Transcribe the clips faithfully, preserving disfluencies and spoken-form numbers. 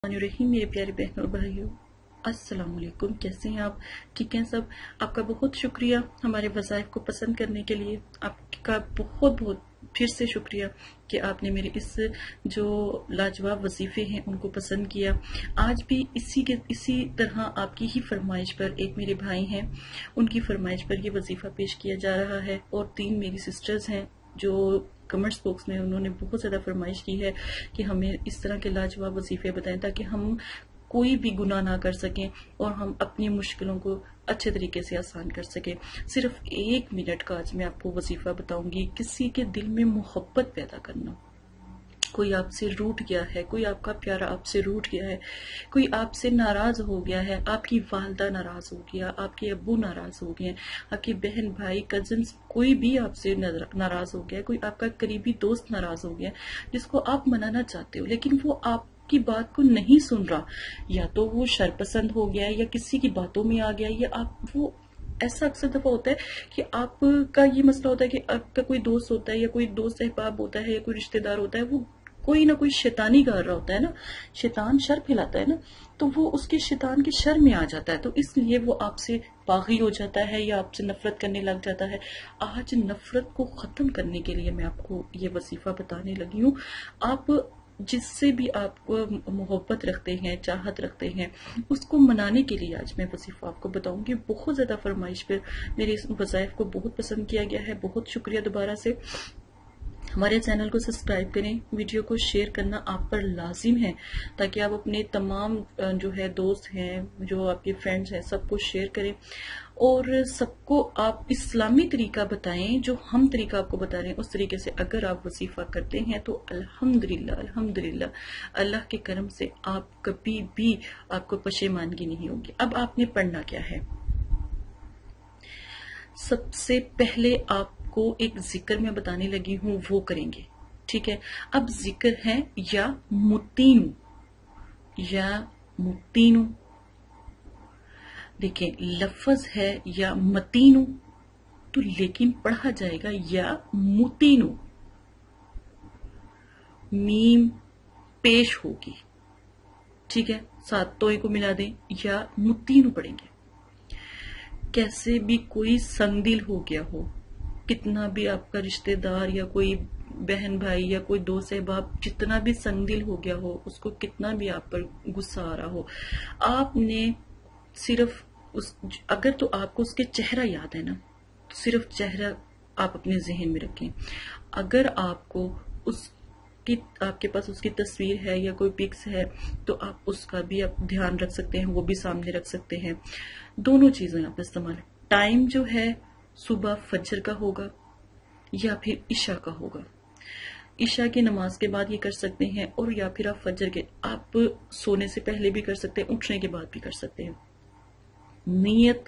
रहीम मेरे प्यारे बहनों और भाइयों, अस्सलाम वालेकुम। कैसे हैं आप? ठीक हैं सब? आपका बहुत शुक्रिया हमारे वज़ाइफ को पसंद करने के लिए। आपका बहुत बहुत फिर से शुक्रिया कि आपने मेरे इस जो लाजवाब वजीफे हैं उनको पसंद किया। आज भी इसी के इसी तरह आपकी ही फरमाइश पर, एक मेरे भाई हैं उनकी फरमाइश पर ये वजीफा पेश किया जा रहा है, और तीन मेरी सिस्टर्स हैं जो कमेंट्स बॉक्स में उन्होंने बहुत ज़्यादा फरमाइश की है कि हमें इस तरह के लाजवाब वजीफे बताएं ताकि हम कोई भी गुनाह ना कर सकें और हम अपनी मुश्किलों को अच्छे तरीके से आसान कर सकें। सिर्फ एक मिनट का आज मैं आपको वजीफा बताऊंगी। किसी के दिल में मोहब्बत पैदा करना। कोई आपसे रूठ गया है, कोई आपका प्यारा आपसे रूठ गया है, कोई आपसे नाराज हो गया है, आपकी वालदा नाराज हो गया, आपके अब्बू नाराज हो गए, आपकी बहन भाई कजिन्स कोई भी आपसे नाराज हो गया, कोई आपका करीबी दोस्त नाराज हो गया जिसको आप मनाना चाहते हो लेकिन वो आप की बात को नहीं सुन रहा, या तो वो शरपसंद हो गया या किसी की बातों में आ गया, या आप वो ऐसा अक्सर दफा होता है कि आपका ये मसला होता है कि आपका कोई दोस्त होता है या कोई दोस्त अहबाब होता है या कोई रिश्तेदार होता है, वो कोई ना कोई शैतानी कर रहा होता है ना, शैतान शर फैलाता है ना, तो वो उसके शैतान के शर में आ जाता है, तो इसलिए वो आपसे बागी हो जाता है या आपसे नफरत करने लग जाता है। आज नफरत को खत्म करने के लिए मैं आपको ये वजीफा बताने लगी हूँ। आप जिससे भी आपको मोहब्बत रखते हैं, चाहत रखते हैं, उसको मनाने के लिए आज मैं वजीफा आपको बताऊंगी। बहुत ज्यादा फरमाइश पर मेरे इस वज़ाइफ को बहुत पसंद किया गया है। बहुत शुक्रिया दोबारा से। हमारे चैनल को सब्सक्राइब करें, वीडियो को शेयर करना आप पर लाजिम है ताकि आप अपने तमाम जो है दोस्त हैं, जो आपके फ्रेंड्स हैं, सबको शेयर करें और सबको आप इस्लामी तरीका बताएं। जो हम तरीका आपको बता रहे हैं उस तरीके से अगर आप वजीफा करते हैं तो अल्हम्दुलिल्लाह अल्हम्दुलिल्लाह अल्लाह के करम से आप कभी भी आपको पशेमानगी नहीं होगी। अब आपने पढ़ना क्या है? सबसे पहले आप को एक जिक्र मैं बताने लगी हूं, वो करेंगे। ठीक है? अब जिक्र है या मुतीनु, या मुतीनु। देखें लफ्ज है या मतीनु, तो लेकिन पढ़ा जाएगा या मुतीनु। मीम पेश होगी। ठीक है? सात तोय को मिला दें या मुतीनु पढ़ेंगे। कैसे भी कोई संगदिल हो गया हो, कितना भी आपका रिश्तेदार या कोई बहन भाई या कोई दोस्त अहबाब जितना भी संगदिल हो गया हो, उसको कितना भी आप पर गुस्सा आ रहा हो, आपने सिर्फ उस अगर तो आपको उसके चेहरा याद है ना, तो सिर्फ चेहरा आप अपने जहन में रखें। अगर आपको उसकी आपके पास उसकी तस्वीर है या कोई पिक्स है तो आप उसका भी आप ध्यान रख सकते हैं, वो भी सामने रख सकते हैं। दोनों चीजें आप इस्तेमाल। टाइम जो है सुबह फजर का होगा या फिर इशा का होगा। इशा की नमाज के बाद ये कर सकते हैं, और या फिर आप फजर के, आप सोने से पहले भी कर सकते हैं, उठने के बाद भी कर सकते हैं। नियत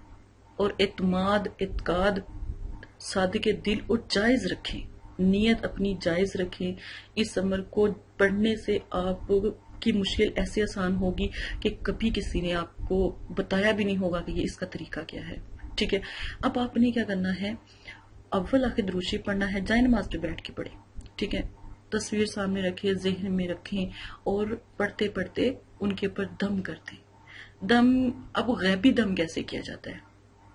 और एतमाद इत्काद सादिके दिल और जायज रखें। नियत अपनी जायज रखें। इस अमल को पढ़ने से आप की मुश्किल ऐसे आसान होगी कि कभी किसी ने आपको बताया भी नहीं होगा कि ये इसका तरीका क्या है। ठीक है? अब आपने क्या करना है, अव्वल आखिर दुरूद पढ़ना है, जाए नमाज पे बैठ के पढ़े। ठीक है? तस्वीर सामने रखें, जहन में रखें और पढ़ते पढ़ते उनके ऊपर दम करते। दम, अब गैबी दम कैसे किया जाता है?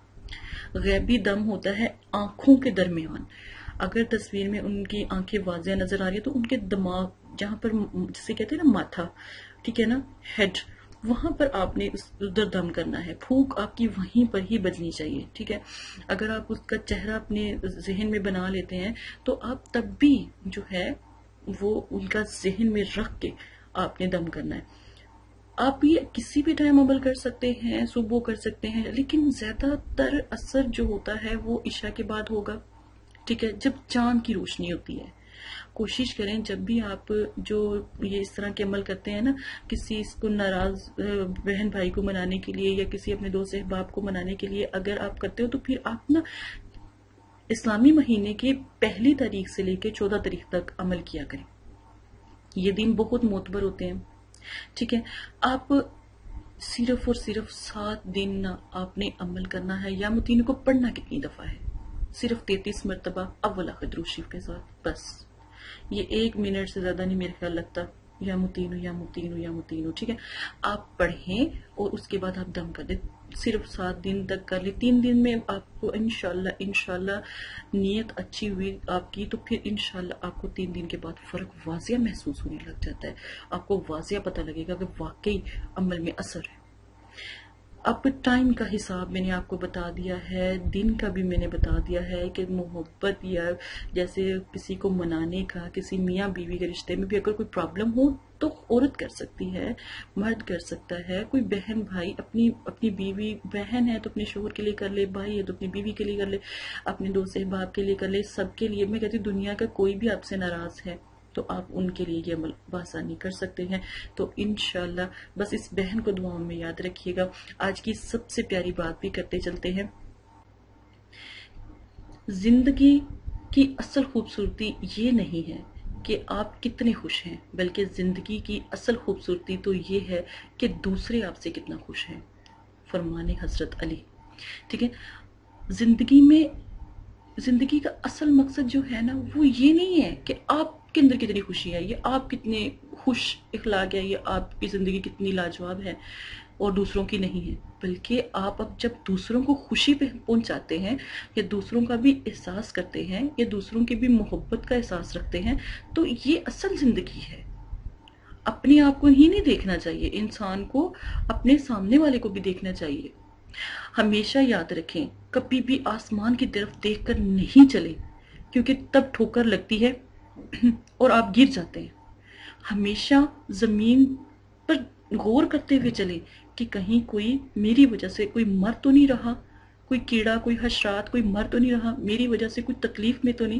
गैबी दम होता है आंखों के दरमियान। अगर तस्वीर में उनकी आंखें वाज़ेह नजर आ रही है तो उनके दिमाग, जहां पर जिसे कहते हैं ना माथा, ठीक है ना, हेड, वहां पर आपने उधर दम करना है। फूंक आपकी वहीं पर ही बजनी चाहिए। ठीक है? अगर आप उसका चेहरा अपने जहन में बना लेते हैं तो आप तब भी जो है वो उनका जहन में रख के आपने दम करना है। आप ये किसी भी टाइम अमल कर सकते हैं, सुबह कर सकते हैं, लेकिन ज्यादातर असर जो होता है वो इशा के बाद होगा। ठीक है? जब चांद की रोशनी होती है। कोशिश करें जब भी आप जो ये इस तरह के अमल करते हैं ना, किसी इसको नाराज बहन भाई को मनाने के लिए या किसी अपने दोस्त अहबाब को मनाने के लिए अगर आप करते हो तो फिर आप ना इस्लामी महीने के पहली तारीख से लेकर चौदह तारीख तक अमल किया करें। ये दिन बहुत मोतबर होते हैं। ठीक है? आप सिर्फ और सिर्फ सात दिन आपने अमल करना है। या मुतीन को पढ़ना कितनी दफा है? सिर्फ तैतीस मरतबा अव्वल आखिर दुरूद शरीफ के साथ, बस। ये एक मिनट से ज्यादा नहीं मेरे ख्याल लगता। یا متین یا متین یا متین، ٹھیک ہے؟ آپ پڑھیں اور اس کے بعد آپ دم کر دیں، صرف سات دن تک کر لیں، تین دن میں آپ کو انشاءاللہ انشاءاللہ نیت اچھی ہوئی آپ کی تو پھر انشاءاللہ آپ کو تین دن کے بعد فرق واضح محسوس ہونے لگ جاتا ہے، آپ کو واضح پتہ لگے گا کہ واقعی عمل میں اثر ہے۔ اب ٹائم کا حساب میں نے آپ کو بتا دیا ہے، دن کا بھی میں نے بتا دیا ہے کہ محبت یا جیسے کسی کو منانے کا، کسی میاں بیوی کے رشتے میں بھی اگر کوئی پرابلم ہو تو عورت کر سکتی ہے، مرد کر سکتا ہے، کوئی بہن بھائی اپنی اپنی بیوی بہن ہے تو اپنے شوہر کے لیے کر لے، بھائی ہے تو اپنی بیوی کے لیے کر لے، اپنے دوست احباب کے لیے کر لے، سب کے لیے۔ میں کہتی ہوں دنیا کا کوئی بھی آپ سے ناراض ہے تو آپ ان کے لیے یہ عمل بآسانی کر سکتے ہیں۔ تو انشاءاللہ بس اس بہن کو دعاؤں میں یاد رکھیے گا۔ آج کی سب سے پیاری بات بھی کرتے چلتے ہیں، زندگی کی اصل خوبصورتی یہ نہیں ہے کہ آپ کتنے خوش ہیں، بلکہ زندگی کی اصل خوبصورتی تو یہ ہے کہ دوسرے آپ سے کتنا خوش ہیں، فرمان حضرت علی، ٹھیک ہے؟ زندگی میں زندگی کا اصل مقصد جو ہے نا وہ یہ نہیں ہے کہ آپ کے اندر کتنی خوشی ہے، یہ آپ کتنے خوش اخلاق ہے، یہ آپ کی زندگی کتنی لاجواب ہے اور دوسروں کی نہیں ہے، بلکہ آپ اب جب دوسروں کو خوشی پہ پہنچاتے ہیں یا دوسروں کا بھی احساس کرتے ہیں یا دوسروں کی بھی محبت کا احساس رکھتے ہیں تو یہ اصل زندگی ہے۔ اپنے آپ کو ہی نہیں دیکھنا چاہیے، انسان کو اپنے سامنے والے کو بھی دیکھنا چاہیے۔ ہمیشہ یاد رکھیں کبھی بھی آسمان کی طرف دیکھ کر نہیں چلے کیونکہ تب ٹھوکر لگتی ہے اور آپ گر جاتے ہیں۔ ہمیشہ زمین پر غور کرتے ہوئے چلیں کہ کہیں کوئی میری وجہ سے کوئی مر تو نہیں رہا، کوئی کیڑا، کوئی حشرات، کوئی مر تو نہیں رہا، میری وجہ سے کوئی تکلیف میں تو نہیں۔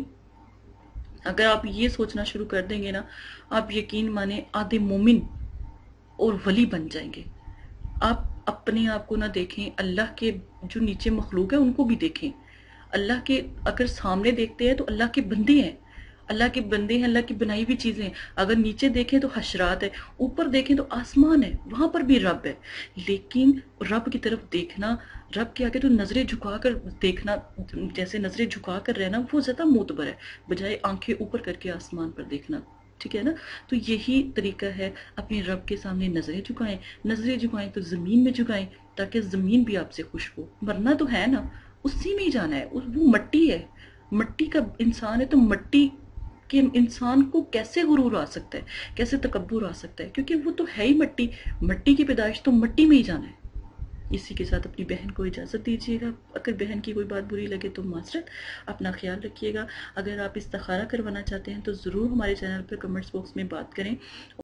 اگر آپ یہ سوچنا شروع کر دیں گے نا، آپ یقین مانیں آدھے مومن اور ولی بن جائیں گے۔ آپ اپنے آپ کو نہ دیکھیں، اللہ کے جو نیچے مخلوق ہے ان کو بھی دیکھیں۔ اللہ کے اگر سامنے دیکھتے ہیں تو اللہ کے بندے ہیں، اللہ کے بندے ہیں، اللہ کی بنائی ہوئی چیزیں ہیں۔ اگر نیچے دیکھیں تو حشرات ہے، اوپر دیکھیں تو آسمان ہے، وہاں پر بھی رب ہے۔ لیکن رب کی طرف دیکھنا، رب کے آگے تو نظریں جھکا کر دیکھنا، جیسے نظریں جھکا کر رہنا وہ زیادہ معتبر ہے بجائے آنکھیں اوپر کر کے آسمان پر دیکھنا، ٹھیک ہے نا؟ تو یہی طریقہ ہے، اپنے رب کے سامنے نظریں جھکائیں، نظریں جھکائیں تو زمین میں جھکائیں تاکہ زمین بھی آپ سے خوش ہو۔ مرنا تو ہے نا، اسی میں ہی جانا ہے، وہ مٹی ہے، مٹی کا انسان ہے تو مٹی کہ انسان کو کیسے غرور آ سکتا ہے، کیسے تکبر آ سکتا ہے، کیونکہ وہ تو ہے ہی مٹی، مٹی کی پیدائش تو مٹی میں ہی جانا ہے۔ اسی کے ساتھ اپنی بہن کو اجازت دیجیے گا، اگر بہن کی کوئی بات بری لگے تو معذرت، اپنا خیال رکھیے گا۔ اگر آپ استخارہ کروانا چاہتے ہیں تو ضرور ہمارے چینل پر کمنٹس باکس میں بات کریں۔